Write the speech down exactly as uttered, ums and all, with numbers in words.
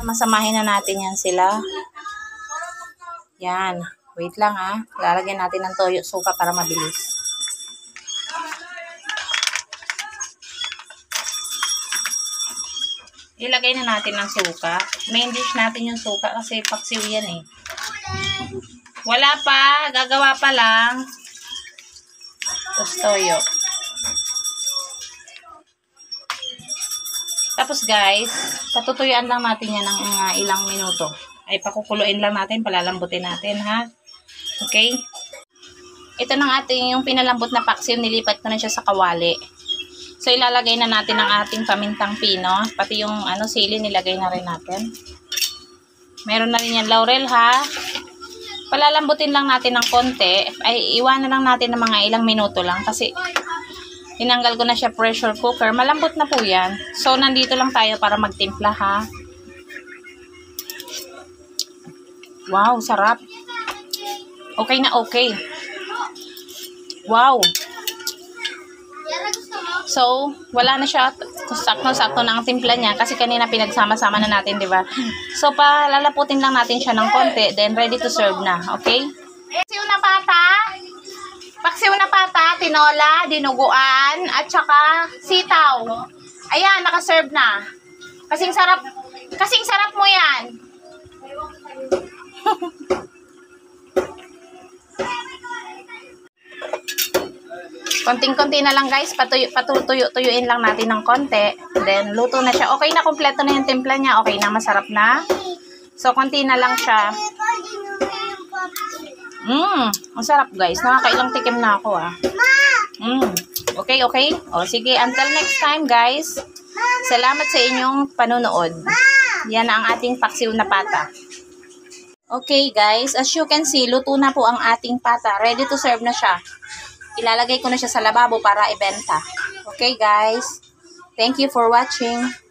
Samasamahin na natin yan sila. Yan. Wait lang ha. Lalagyan natin ng toyo suka para mabilis. Ilagay na natin ng suka. Main dish natin yung suka kasi paksiw yan eh. Wala pa. Gagawa pa lang. Tapos toyo. Tapos guys, patutuyuan lang natin yan ng uh, ilang minuto. Ay pakukuluin lang natin, palalambutin natin ha. Okay? Ito ng ating yung pinalambot na paksiw, nilipat ko na siya sa kawali. So, ilalagay na natin ang ating pamintang pino. Pati yung ano, sili, nilagay na rin natin. Meron na rin yan laurel, ha? Palalambutin lang natin ng konti. Ay, iwanan lang natin ng mga ilang minuto lang. Kasi, tinanggal ko na siya pressure cooker. Malambot na po yan. So, nandito lang tayo para magtimpla, ha? Wow, sarap. Okay na okay. Wow. So, wala na siya, sakto-sakto na ang timpla niya kasi kanina pinagsama-sama na natin, di ba? So, palalaputin lang natin siya ng konti, then ready to serve na, okay? Paksiw na pata, paksiw na pata, tinola, dinuguan, at saka sitaw. Ayan, nakaserve na. Kasing sarap, kasing sarap mo yan. Konting-konti na lang guys, patuyo, patutuyo-tuyuin lang natin ng konti. Then, luto na siya. Okay na, kompleto na yung timpla niya. Okay na, masarap na. So, konti na lang siya. Mmm, ang sarap guys. Nakakailang tikim na ako ah. Mmm, okay, okay. O, sige, until next time guys. Salamat sa inyong panunood. Yan ang ating paksiw na pata. Okay guys, as you can see, luto na po ang ating pata. Ready to serve na siya. Ilalagay ko na siya sa lababo para ibenta. Okay guys. Thank you for watching.